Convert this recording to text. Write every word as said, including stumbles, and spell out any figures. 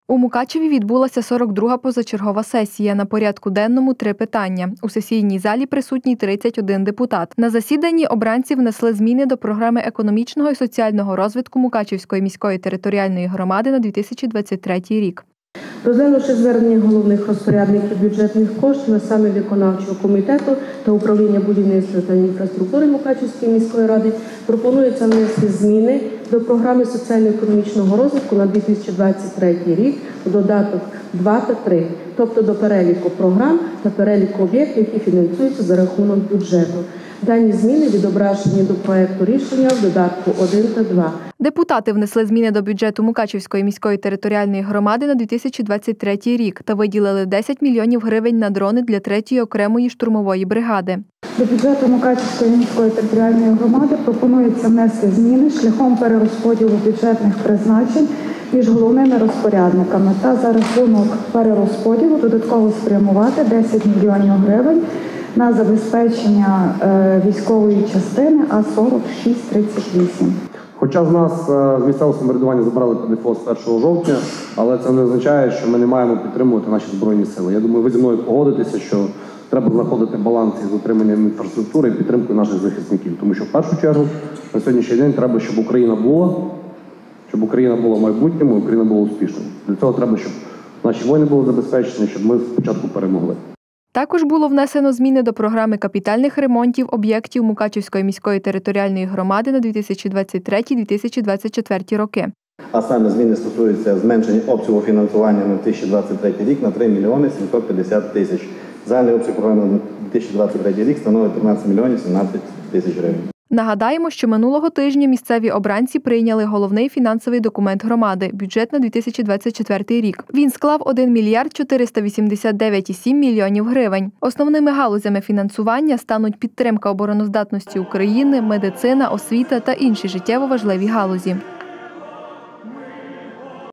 У Мукачеві відбулася сорок друга позачергова сесія. На порядку денному три питання. У сесійній залі присутній тридцять один депутат. На засіданні обранці внесли зміни до програми економічного і соціального розвитку Мукачевської міської територіальної громади на дві тисячі двадцять третій рік. Розглянувши звернення головних розпорядників бюджетних коштів, а саме виконавчого комітету та управління будівництва та інфраструктури Мукачевської міської ради, пропонується внести зміни до програми соціально-економічного розвитку на дві тисячі двадцять третій рік у додаток два та три, тобто до переліку програм та переліку об'єктів, які фінансуються за рахунок бюджету. Дані зміни відображені до проекту рішення в додатку один та два. Депутати внесли зміни до бюджету Мукачевської міської територіальної громади на дві тисячі двадцять третій рік та виділили десять мільйонів гривень на дрони для третьої окремої штурмової бригади. До бюджету Мукачевської міської територіальної громади пропонується внести зміни шляхом перерозподілу бюджетних призначень між головними розпорядниками та за рахунок перерозподілу додатково спрямувати десять мільйонів гривень на забезпечення військової частини А сорок шість тридцять вісім. Хоча з нас з місцевого самоврядування забрали ПДФО з першого жовтня, але це не означає, що ми не маємо підтримувати наші Збройні сили. Я думаю, ви зі мною погодитеся, що треба знаходити баланс із утриманням інфраструктури і підтримкою наших захисників. Тому що в першу чергу на сьогоднішній день треба, щоб Україна була, щоб Україна була в майбутньому, і Україна була успішною. Для цього треба, щоб наші воїни були забезпечені, щоб ми спочатку перемогли. Також було внесено зміни до програми капітальних ремонтів об'єктів Мукачевської міської територіальної громади на дві тисячі двадцять третій - дві тисячі двадцять четвертий роки. А саме зміни стосуються зменшення обсягу фінансування на дві тисячі двадцять третій рік на три мільйони сімсот п'ятдесят тисяч. Загальний обсяг програми на дві тисячі двадцять третій рік становить тринадцять мільйонів сімнадцять тисяч гривень. Нагадаємо, що минулого тижня місцеві обранці прийняли головний фінансовий документ громади – бюджет на дві тисячі двадцять четвертий рік. Він склав один мільярд чотириста вісімдесят дев'ять цілих сім мільйонів гривень. Основними галузями фінансування стануть підтримка обороноздатності України, медицина, освіта та інші життєво важливі галузі.